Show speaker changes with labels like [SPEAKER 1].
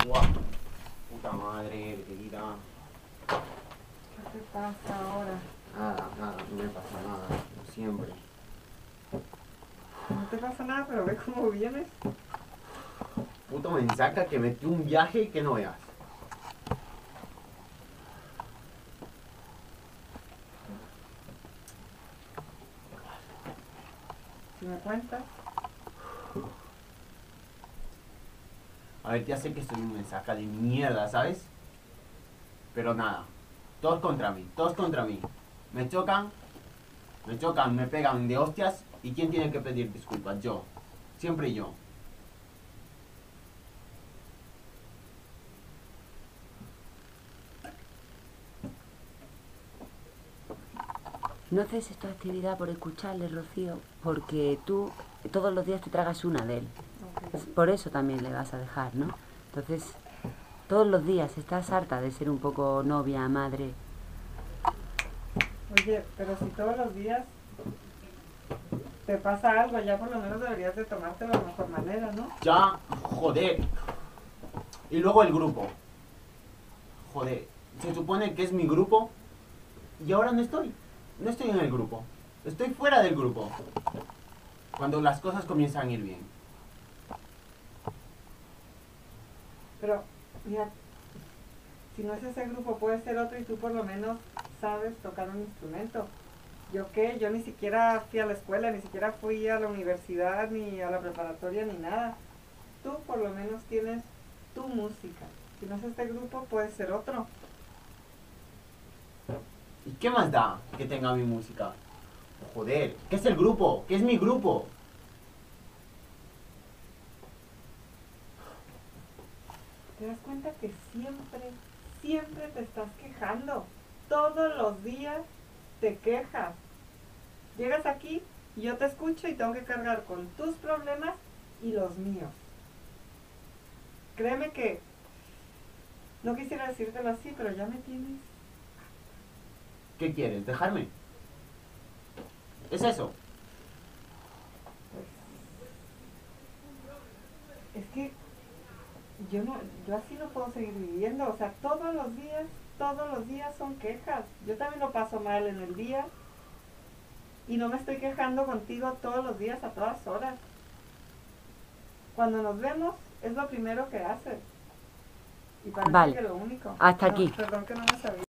[SPEAKER 1] Buah, puta madre, querida.
[SPEAKER 2] ¿Qué te pasa ahora?
[SPEAKER 1] Nada, no me pasa nada, como siempre.
[SPEAKER 2] No te pasa nada, pero ve cómo vienes.
[SPEAKER 1] Puto mensaje que metí un viaje que no veas.
[SPEAKER 2] Si me cuentas.
[SPEAKER 1] A ver, ya sé que soy un mensaje de mierda, ¿sabes? Pero nada, todos contra mí, todos contra mí. Me chocan, me pegan de hostias. ¿Y quién tiene que pedir disculpas? Yo. Siempre yo.
[SPEAKER 3] No ceses tu actividad por escucharle, Rocío, porque tú todos los días te tragas una de él.
[SPEAKER 2] Okay.
[SPEAKER 3] Por eso también le vas a dejar, ¿no? Entonces, todos los días estás harta de ser un poco novia, madre.
[SPEAKER 2] Oye, pero si todos los días te pasa algo, ya por lo menos deberías de tomártelo de mejor manera, ¿no?
[SPEAKER 1] Ya, joder. Y luego el grupo. Joder, se supone que es mi grupo y ahora no estoy. No estoy en el grupo. Estoy fuera del grupo. Cuando las cosas comienzan a ir bien.
[SPEAKER 2] Pero, mira, si no es ese grupo, puede ser otro y tú por lo menos sabes tocar un instrumento. ¿Yo qué? Yo ni siquiera fui a la escuela, ni siquiera fui a la universidad, ni a la preparatoria, ni nada. Tú por lo menos tienes tu música. Si no es este grupo, puede ser otro.
[SPEAKER 1] ¿Y qué más da que tenga mi música? Joder, ¿qué es el grupo? ¿Qué es mi grupo?
[SPEAKER 2] ¿Te das cuenta que siempre te estás quejando? Todos los días te quejas. Llegas aquí y yo te escucho y tengo que cargar con tus problemas y los míos. Créeme que no quisiera decírtelo así, pero ya me tienes.
[SPEAKER 1] ¿Qué quieres? ¿Dejarme? ¿Es eso?
[SPEAKER 2] Es que yo así no puedo seguir viviendo. O sea, todos los días son quejas. Yo también lo paso mal en el día y no me estoy quejando contigo todos los días a todas horas. Cuando nos vemos es lo primero que haces. Y parece
[SPEAKER 3] Vale.
[SPEAKER 2] que lo único.
[SPEAKER 3] Hasta aquí.
[SPEAKER 2] Perdón que no me sabía.